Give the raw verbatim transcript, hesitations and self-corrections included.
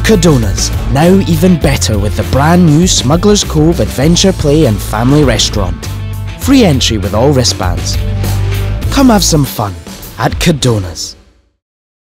Cadona's, now even better with the brand new Smugglers Cove Adventure Play and Family Restaurant. Free entry with all wristbands. Come have some fun at Cadona's.